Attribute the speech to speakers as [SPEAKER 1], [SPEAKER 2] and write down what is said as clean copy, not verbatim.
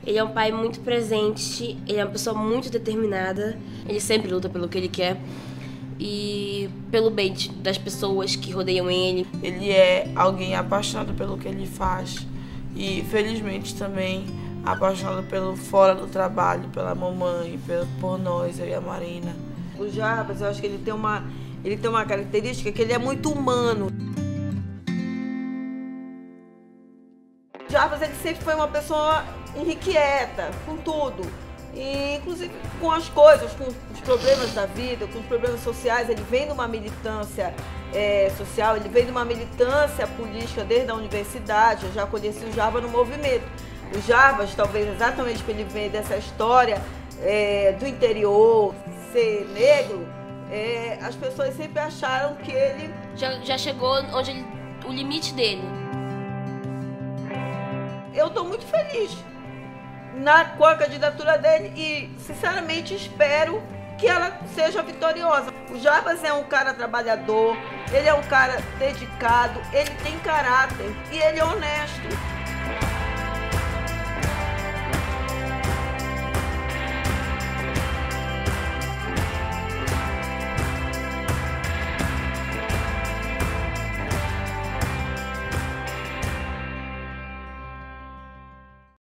[SPEAKER 1] Ele é um pai muito presente, ele é uma pessoa muito determinada, ele sempre luta pelo que ele quer e pelo bem das pessoas que rodeiam ele.
[SPEAKER 2] Ele é alguém apaixonado pelo que ele faz e, felizmente, também apaixonado pelo fora do trabalho, pela mamãe, por nós, eu e a Marina.
[SPEAKER 3] O Jarbas, eu acho que ele tem uma característica que ele é muito humano. O Jarbas, ele sempre foi uma pessoa irrequieta, com tudo. E, inclusive, com as coisas, com os problemas da vida, com os problemas sociais. Ele vem de uma militância social, ele vem de uma militância política desde a universidade. Eu já conheci o Jarbas no movimento. O Jarbas, talvez exatamente porque ele vem dessa história do interior, ser negro, as pessoas sempre acharam que ele
[SPEAKER 1] já chegou onde o limite dele.
[SPEAKER 3] Eu estou muito feliz com a candidatura dele e, sinceramente, espero que ela seja vitoriosa. O Jarbas é um cara trabalhador, ele é um cara dedicado, ele tem caráter e ele é honesto.